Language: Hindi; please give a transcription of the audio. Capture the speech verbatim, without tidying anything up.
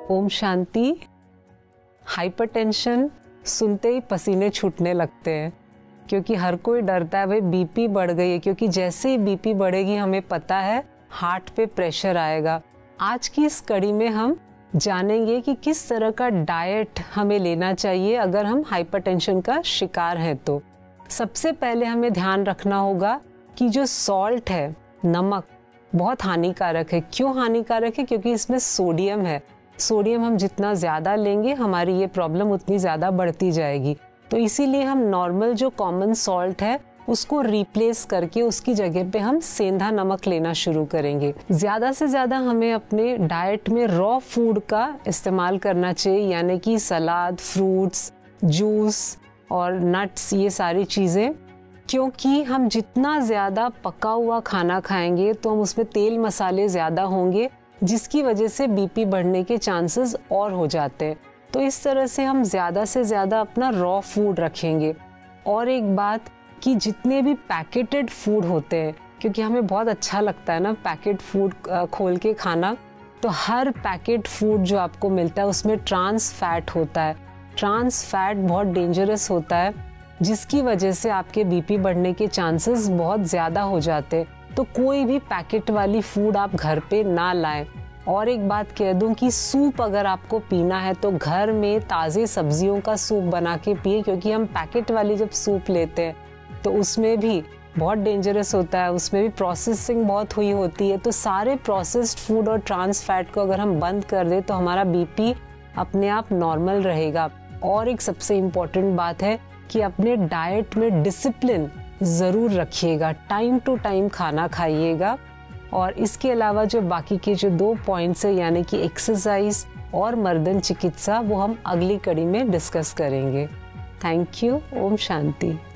ओम शांति। हाइपरटेंशन सुनते ही पसीने छूटने लगते हैं, क्योंकि हर कोई डरता है भाई बीपी बढ़ गई है, क्योंकि जैसे ही बीपी बढ़ेगी हमें पता है हार्ट पे प्रेशर आएगा। आज की इस कड़ी में हम जानेंगे कि किस तरह का डाइट हमें लेना चाहिए अगर हम हाइपरटेंशन का शिकार हैं। तो सबसे पहले हमें ध्यान रखना होगा कि जो सॉल्ट है, नमक, बहुत हानिकारक है। क्यों हानिकारक है? क्योंकि इसमें सोडियम है। सोडियम हम जितना ज़्यादा लेंगे हमारी ये प्रॉब्लम उतनी ज़्यादा बढ़ती जाएगी। तो इसीलिए हम नॉर्मल जो कॉमन सॉल्ट है उसको रिप्लेस करके उसकी जगह पे हम सेंधा नमक लेना शुरू करेंगे। ज़्यादा से ज़्यादा हमें अपने डाइट में रॉ फूड का इस्तेमाल करना चाहिए, यानी कि सलाद, फ्रूट्स, जूस और नट्स, ये सारी चीज़ें। क्योंकि हम जितना ज़्यादा पका हुआ खाना खाएंगे तो हम उसमें तेल मसाले ज़्यादा होंगे, जिसकी वजह से बीपी बढ़ने के चांसेस और हो जाते हैं। तो इस तरह से हम ज़्यादा से ज़्यादा अपना रॉ फूड रखेंगे। और एक बात कि जितने भी पैकेटेड फूड होते हैं, क्योंकि हमें बहुत अच्छा लगता है ना पैकेट फूड खोल के खाना, तो हर पैकेट फूड जो आपको मिलता है उसमें ट्रांस फैट होता है। ट्रांस फैट बहुत डेंजरस होता है, जिसकी वजह से आपके बीपी बढ़ने के चांसेस बहुत ज़्यादा हो जाते हैं। तो कोई भी पैकेट वाली फूड आप घर पे ना लाएं। और एक बात कह दूं कि सूप अगर आपको पीना है तो घर में ताज़े सब्जियों का सूप बना के पिए, क्योंकि हम पैकेट वाली जब सूप लेते हैं तो उसमें भी बहुत डेंजरस होता है, उसमें भी प्रोसेसिंग बहुत हुई होती है। तो सारे प्रोसेस्ड फूड और ट्रांस फैट को अगर हम बंद कर दें तो हमारा बीपी अपने आप नॉर्मल रहेगा। और एक सबसे इम्पॉर्टेंट बात है कि अपने डाइट में डिसिप्लिन ज़रूर रखिएगा, टाइम टू टाइम खाना खाइएगा। और इसके अलावा जो बाकी के जो दो पॉइंट्स है, यानी कि एक्सरसाइज और मर्दन चिकित्सा, वो हम अगली कड़ी में डिस्कस करेंगे। Thank you. ओम शांति।